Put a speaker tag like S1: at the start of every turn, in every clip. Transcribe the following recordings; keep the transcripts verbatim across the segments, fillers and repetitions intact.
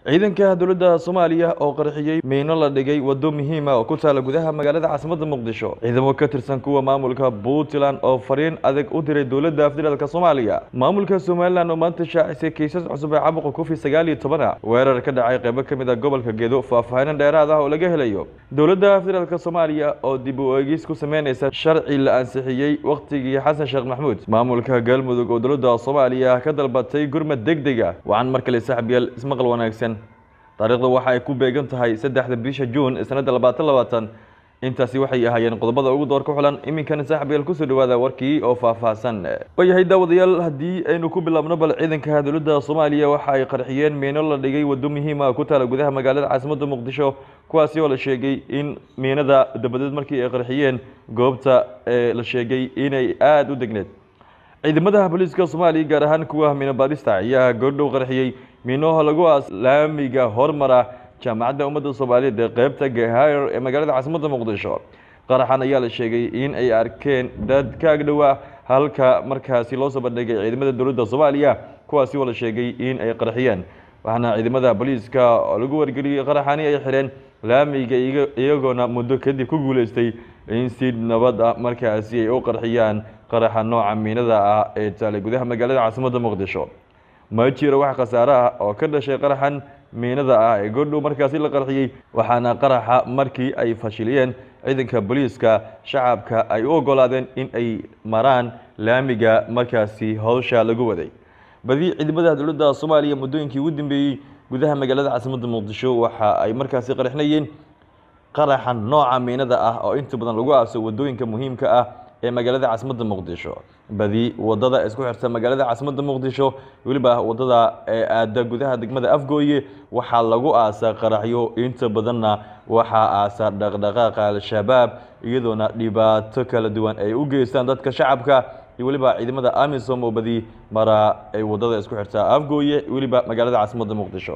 S1: ciidanka dowladda Soomaaliya oo qarxiyay meeno la dhigay wado muhiim ah oo ku taala gudaha magaalada caasimadda Muqdisho. Ciidamo ka tirsan kuwa maamulka Puntland oo fariin adag u diray dowladda federaalka Soomaaliya. Maamulka Somaliland oo maanta shaacisay kiisas cusub ee caabuqa Covid sagaal iyo toban weerar ka dhacay qaybo ka mid ah gobolka Gedo faahfaahin dheeraad ah oo laga helayo. Dowladda federaalka Soomaaliya oo dib u eegis ku sameynaysa sharci la ansixiyay waqtigii Xasan Sheekh Maxamuud. Maamulka Galmudug oo dowladda Soomaaliya ka dalbatay gurmad degdeg ah. Waxaan markale saaxiibayaal ismaqal wanaagsan. taariikhdu waxa ay ku beegan tahay saddexda bisha June sanadda labaatan labaatan intaasi waxay ahaayeen qodobada ugu doorka xulan iminkan saaxiibayaal ku soo dhawaada warkii oo faahfaahsan wayahay daawadayaal haddii aynu ku bilaabno bal ciidanka dowladda Soomaaliya waxa ay qarxiyeen meeno la dhigay wado muhiim ah ku taala gudaha magaalada caasimadda Muqdisho kuwaasi oo la sheegay in meenada dabadeed markii ay qarxiyeen goobta la sheegay inay aad u degneed ciidamada booliiska Soomaaliya gaar ahaan kuwa meeno baadhista ayaa goordhow qarxiyay meenoha lagu islaamiga hormara jaamacadda ummadda Soomaaliyeed ee qaybta Gahaar ee magaalada caasimadda Muqdisho qaraxan ayaa la sheegay in ay arkeen dad ka agdhowa halka markaasi loo soo bandhigay ciidamada dowladda Soomaaliya kuwaasi oo la sheegay in ay qarxiyeen waxaana ciidamada booliiska lagu wargeliyay qaraxani ay xireen laamiga iyagoona muddo kadib ku guuleystay in si nabad ah markaasi ay u qarxiyaan qaraxa nooca meenada ah ee taala gudaha magaalada caasimadda Muqdisho ma jiro wax khasaare ah oo ka dhashay qaraxan meenada ah ee goordhow markaasi la qarxiyay waxaana qaraxa markii ay fashiliyeen ciidanka booliiska shacabka ay u ogolaadeen in ay maraan laamiga markaasi hawsha lagu waday badi ciidamada dowladda Soomaaliya muddooyinkii ugu dambeeyay gudaha magaalada caasimadda Muqdisho waxa ay markaasi qarxinayeen qaraxan nooca meenada ah oo inta badan lagu aaso wadooyinka muhiimka ah ee magaalada caasimadda Muqdisho badi wadada isku xirta magaalada caasimadda Muqdisho waliba wadada ee aada gudaha degmada Afgooye waxa lagu aasa qaraxyo inta badanna waxa aasa dhaqdhaqaaqa al-shabaab iyadoona dhibaato kala duwan ay u geystaan dadka shacabka iyo waliba ciidamada AMISOM oo badi mara ay wadada isku xirta Afgooye waliba magaalada caasimadda Muqdisho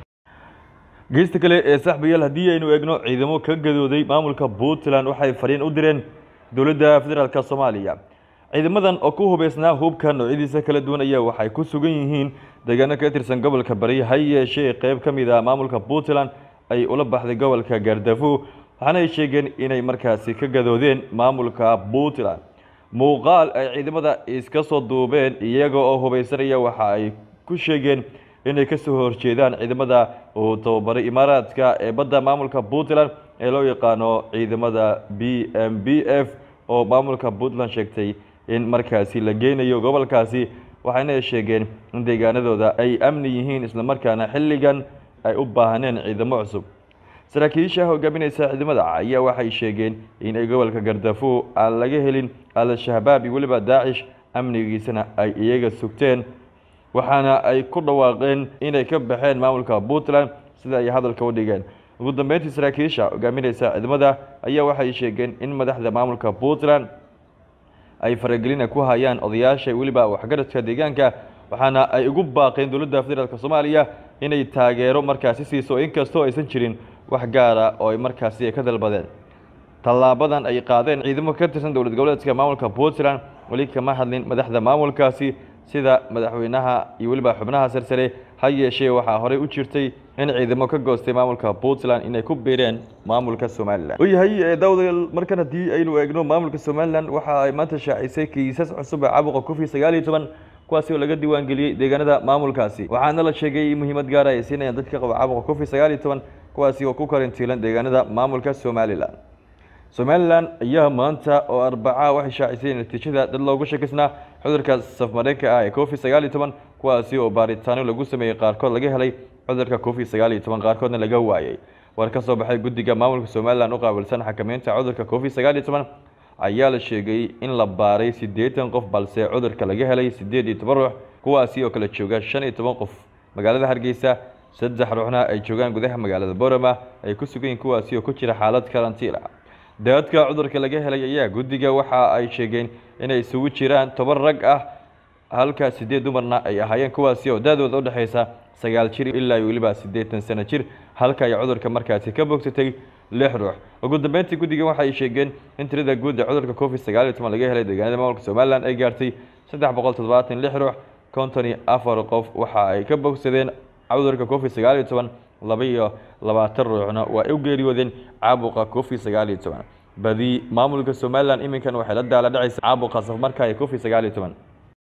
S1: geesta kale ee saaxiibayaal haddii aynu eegno ciidamo ka gadooday maamulka Puntland waxay fariin u direen dowladda federaalka Soomaaliya ciidamadan oo ku hubeysnaa hubka noocyadiisa kala duwan ayaa waxay ku sugan yihiin deegaano ka tirsan gobolka Bari hayeeshee qayb ka mid ah maamulka Puntland ay ula baxday gobolka Gaardafo waxaana ay sheegeen inay markaasi ka gadoodeen maamulka Puntland muuqaal ay ciidamada iska soo duubeen iyaga oo hubeysanaya waxa ay ku sheegeen inay ka soo horjeedaan ciidamada oo tababaray imaaraadka ee badda maamulka Puntland ee loo yaqaano ciidamada B M B F oo maamulka Puntland sheegtay in markaasi la geynayo gobolkaasi waxayna sheegeen in deegaanadooda ay amni yihiin isla markaana xilligan ay u baahaneen ciidamo cusub saraakiisha hogaaminaysa ciidamada ayaa waxay sheegeen in ay gobolka Gaardafo aan laga helin al-shabaab iyo waliba Daacish amnigiisana ay iyaga sugteen waxaana ay ku dhawaaqeen inay ka baxeen maamulka Puntland sida ay hadalka u dhigeen ugu dambeyntii saraakiisha hogaaminaysa ciidamada ayaa waxay sheegeen in madaxda maamulka Puntland ay faragelin ku hayaan odayaasha waliba waxgaradka deegaanka waxaana ay ugu baaqeen dowladda federaalka Soomaaliya inay taageero markaasi siiso inkastoo aysan jirin wax gaar ah oo ay markaasi ka dalbadeen talaabadan ay qaadeen ciidamo ka tirsan dowlad goboleedka maamulka Puntland wali kama hadlin madaxda maamulkaasi sida madaxweynaha iyo waliba xubnaha sarsare hayeeshee waxa hore u jirtay in ciidamo ka goostay maamulka Puntland inay ku biireen maamulka Somaliland wayahay daawadayaal markan haddii aynu eegno maamulka Somaliland waxa ay maanta shaacisay kiisas cusub caabuqa Covid sagaal iyo toban kuwaasi oo laga diiwaan geliyay deegaanada maamulkaasi waxaana la sheegay muhiimad gaar ah ay siinayaan dadka qaba caabuqa Covid sagaal iyo toban kuwaasi oo ku karantiilan deegaanada maamulka Somaliland Somaliland ayaa maanta oo Arbaca waxay shaacisay natiijada dad loogu shakisnaa cudurka safmareenka ah ee Covid sagaal iyo toban kuwaasi oo baaritaano lagu sameeyay qaarkood laga helay cudurka Covid sagaal iyo toban qaarkoodna laga waayay war ka soo baxay guddiga maamulka Somaliland oo qaabilsan xakameynta cudurka Covid sagaal iyo toban ayaa la sheegay in la baaray siddeetan qof balse cudurka laga helay siddeed iyo toban ruux kuwaasi oo kala jooga shan iyo toban qof magaalada Hargeysa saddex ruuxna ay joogaan gudaha magaalada Boorama ay ku sugan yihiin kuwaasi oo ku jira xaalad karantiil ah dadka cudurka laga helay ayaa guddiga waxa ay sheegeen inay isugu jiraan toban rag ah halka siddeed dumarna ay ahaayeen kuwaasi oo daadooda u dhaxaysa sagaal jir ilaa waliba siddeetan sano jir halka ay cudurka markaasi ka bogsatay lix ruux ugu dambeyntii guddiga waxa ay sheegeen in tirada guud ee cudurka Covid sagaal iyo toban laga helay deegaanada maamulka Somaliland ay gaartay saddex boqol toddobaatan iyo lix ruux konton iyo afar qof waxa ay ka bogsadeen cudurka covid sagaal iyo toban laba iyo labaatan ruuxna waa u geeriyoodeen caabuqa covid sagaal iyo toban badi maamulka Somaliland iminkan waxay la daala dhacaysa caabuqa safmarka ee covid sagaal iyo toban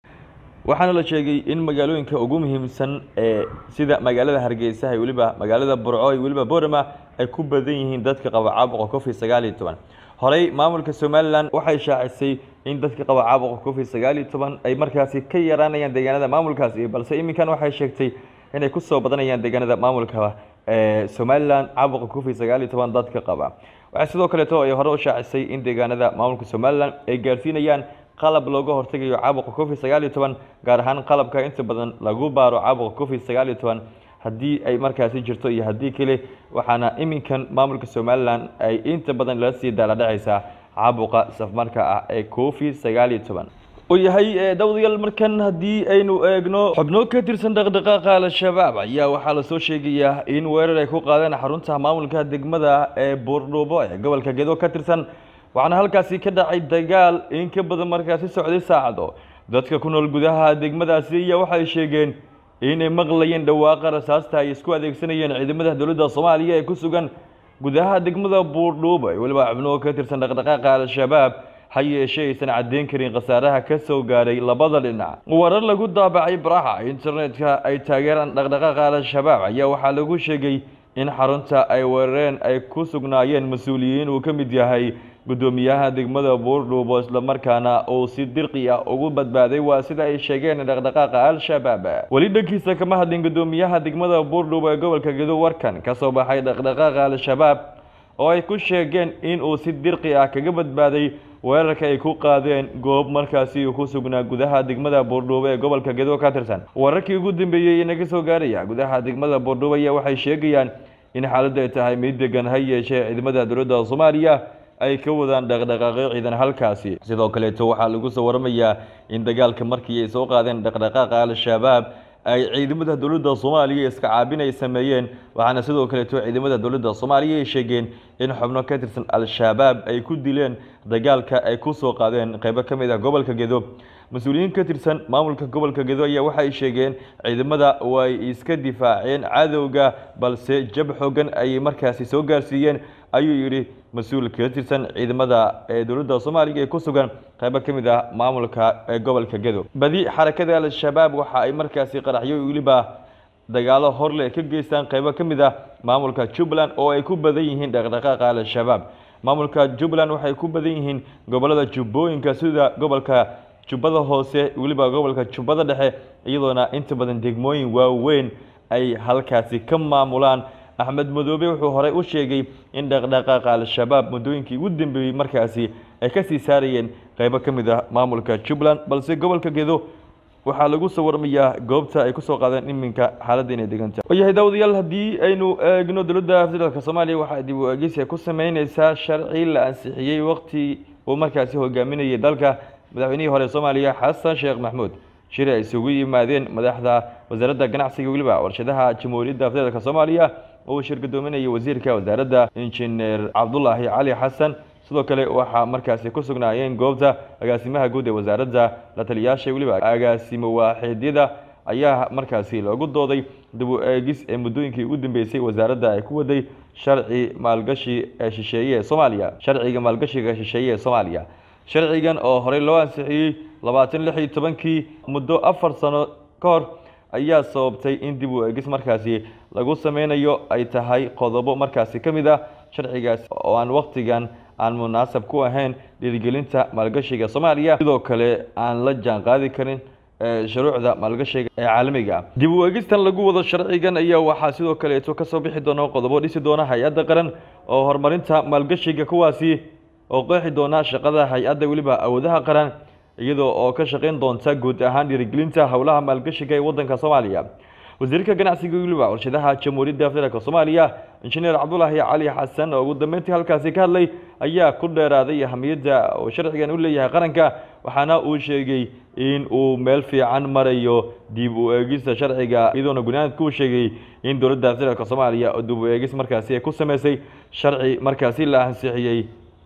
S1: waxaana la sheegay in magaalooyinka ugu muhiimsan ee sida magaalada Hargeysa ay waliba magaalada Burco ay waliba Boorama ay ku badan yihiin dadka qaba caabuqa covid sagaal iyo toban horey maamulka Somaliland waxay shaacisay in dadka qaba caabuqa covid sagaal iyo toban ay markaasi ka yaraanayaan deegaanada maamulkaasi balse iminkan waxay sheegtay inay ku soo badanayaan deegaanada maamulka ee Somaliland caabuqa covid sagaal iyo toban dadka qaba waxa sidoo kale oo ay hore u shaacisay in deegaanada maamulka Somaliland ay gaarsiinayaan qalab looga hortagayo caabuqa covid sagaal iyo toban gaar ahaan qalabka inta badan lagu baaro caabuqa covid sagaal iyo toban haddii ay markaasi jirto iyo haddii kale waxaana iminkan maamulka Somaliland ay inta badan la sii daala dhacaysa caabuqa safmarka ah ee covid sagaal iyo toban oo yahay dawladyaal markan haddii aynu eegno xubno ka tirsan dhaqdhaqaaqa al-shabaab ayaa waxaa la soo sheegayaa in weerar ay ku qaadeen xarunta maamulka degmada ee Buurdhuubo ee gobolka Gedo ka tirsan waxaana halkaasi ka dhacay dagaal in ka badan markaasi socday saacado dadka ku nool gudaha degmadaasi ayaa waxay sheegeen inay maqlayeen dhawaaqa rasaasta ay isku adeegsanayeen ciidamada dawladda Soomaaliya ee ku sugan gudaha degmada Buurdhuubo ee waliba xubno ka tirsan dhaqdhaqaaqa al-shabaab hayeeshee aysan caddeyn karin khasaaraha ka soo gaaray labada dhinac warar lagu daabacay baraha internetka ay taageeraan dhaqdhaqaaqa al-shabaab ayaa waxaa lagu sheegay in xarunta ay weerareen ay ku sugnaayeen mas'uuliyiin uu ka mid yahay gudoomiyaha degmada Buurdhuubo isla markaana uu si dirqi ah ugu badbaaday waa sida ay sheegeen dhaqdhaqaaqa al-shabaab wali dhankiisa kama hadlin gudoomiyaha degmada Buurdhuubo ee gobolka Gedo warkan ka soo baxay dhaqdhaqaaqa al-shabaab oo ay ku sheegeen in uu si dirqi ah kaga badbaaday weerarka ay ku qaadeen goob markaasi uu ku sugnaa gudaha degmada Buurdhuubo ee gobolka Gedo ka tirsan wararkii ugu dambeeyay ee naga soo gaaraya gudaha degmada Buurdhuubo ayaa waxay sheegayaan in xaaladdu ay tahay mid degan hayeeshee ciidamada dawladda Soomaaliya ay ka wadaan dhaqdhaqaaqyo ciidan halkaasi sidoo kale waxaa lagu soo waramayaa in dagaalka markii ay soo qaadeen dhaqdhaqaaqa al-shabaab ay ciidamada dawladda Soomaaliya iska caabin ay sameeyeen waxaana sidoo kale ciidamada dawladda Soomaaliya ay sheegeen in xubno ka tirsan al-shabaab ay ku dileen dagaalka ay ku soo qaadeen qaybo ka mid ah gobolka Gedo mas'uuliyiin ka tirsan maamulka gobolka Gedo ayaa waxay sheegeen ciidamada way iska difaaceen cadowga balse jab xooggan ay markaasi soo gaarsiiyeen ayuu yiri mas'uul ka tirsan ciidamada ee dawladda Soomaaliya ee ku sugan qaybo ka mid ah maamulka ee gobolka Gedo badi xarakada al-shabaab waxa ay markaasi qaraxyo waliba dagaalo horle ka geystaan qaybo ka mid ah maamulka Jubbaland oo ay ku badan yihiin dhaqdhaqaaqa al-shabaab maamulka Jubbaland waxay ku badan yihiin gobolada Jubbooyinka sida gobolka Jubbada Hoose waliba gobolka Jubbada Dhexe iyadoona inta badan degmooyin waaweyn ay halkaasi ka maamulaan Axmed Madoobe wuxuu horay u sheegay in dhaqdhaqaaqa al-shabaab mudooyinkii ugu dambeeyay markaasi ay ka sii saarayeen qaybo ka mid ah maamulka Jubbaland balse gobolka Gedo waxaa lagu soo warmayaa goobta ay ku soo qaadeen iminka xaaladda inay degan tahay wayahay dawladyaal haddii aynu eegno dawladda federaalka Soomaaliya waxay dib u eegis ku sameynaysaa sharci la ansixiyay waqti uu markaasi hogaaminayay dalka madaxweynihii hore Soomaaliya Xasan Sheekh Maxamuud shir ay isugu yimaadeen madaxda wasaaradda ganacsiga waliba warshadaha Jamhuuriyadda Federaalka Soomaaliya oo shir gadoominaya wasiirka wasaaradda injineer Cabdullaahi Cali Xasan sidoo kale waxa markaasi ku sugnaayeen goobta agaasimaha guud ee wasaaradda la taliyaasha waliba agaasimo waaxidyada ayaa markaasi loogu dooday dib u eegis ee mudooyinkii ugu dambeysay wasaaradda ay ku waday sharci maalgashi ee shisheeye ee Soomaaliya sharciga maalgashiga shisheeye ee Soomaaliya sharcigan oo horey loo ansixiyay labaatan iyo lix iyo tobankii muddo afar sano ka hor ayaa sababtay in dib u eegis markaasi lagu sameynayo ay tahay qodobo markaasi ka mid ah sharcigaas oo aan waqtigan aan munaasab ku ahayn dhiirigelinta maalgashiga Soomaaliya sidoo kale aan la jaan qaadi karin shuruucda maalgashiga ee caalamiga dib u eegistan lagu wado sharcigan ayaa waxaa sidoo kale ka soo bixi doona qodobo dhisi doona hay'adda qaran oo horumarinta maalgashiga kuwaasi oo qeexi doona shaqada hay'adda waliba awoodaha qaran iyadoo oo ka shaqeyn doonta guud ahaan dhiirigelinta hawlaha maalgashiga ee waddanka Soomaaliya wasiirka ganacsiga waliba warshadaha Jamhuuriyadda Federaalka Soomaaliya injineer Cabdullaahi Cali Xasan oo ugu dambeyntii halkaasi ka hadlay ayaa ku dheeraaday ahamiyadda oo sharcigan u leeyahay qaranka waxaana uu sheegay in uu meel fiican marayo dib u eegista sharciga iyadoona gunaanadku uu sheegay in dowladda Federaalka Soomaaliya oo dib u eegis markaasi ay ku sameysay sharci markaasi la ansixiyay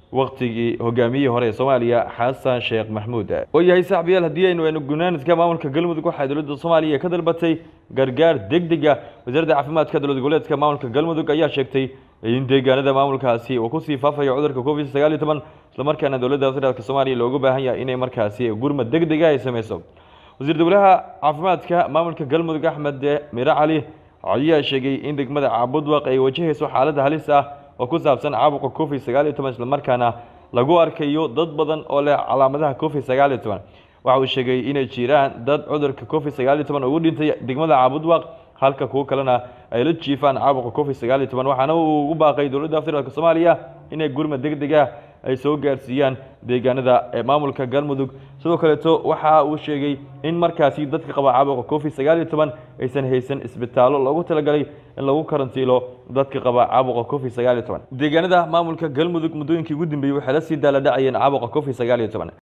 S1: waqtigii hogaamiyihii hore ee Soomaaliya Xasan Sheekh Maxamuud. oo yahay saaxiibayaal haddii aynu aynu gunaaniska maamulka Galmudug waxa dowladda Soomaaliya ka dalbatay gargaar degdeg ah. wasaaradda caafimaadka dowlad goboleedka maamulka Galmudug ayaa sheegtay in deegaanada maamulkaasi uu ku sii faafayo cudurka covid sagaal iyo toban isla markaana dowladda federaalka Soomaaliya looga baahan yahay inay markaasi gurmad degdeg ah ay sameyso. wasiir dowlaha caafimaadka maamulka Galmudug Axmed Mira Cali ayaa sheegay in degmada Caabudwaaq ay wajahayso xaalad halis ah oo ku saabsan caabuqa covid sagaal iyo toban isla markaana lagu arkayo dad badan oo leh calaamadaha covid sagaal iyo toban. waxa uu sheegay inay jiraan dad cudurka covid sagaal iyo toban ugu dhintay degmada Caabudwaaq halka kuwa kalena ay la jiifaan caabuqa covid sagaal iyo toban. waxaana uu ugu baaqay dowladda federaalka Soomaaliya inay gurmad degdeg ah ay soo gaarsiiyaan deegaanada ee maamulka Galmudug. sidoo kale to waxa uu sheegay in markaasi dadka qaba caabuqa covid sagaal iyo toban aysan haysan isbitaallo loogu talagalay in lagu karantiilo dadka qaba caabuqa covid sagaal iyo toban. deegaanada maamulka Galmudug muddooyinkii ugu dambeeyay waxay la sii daaladhacayeen caabuqa covid sagaal iyo toban.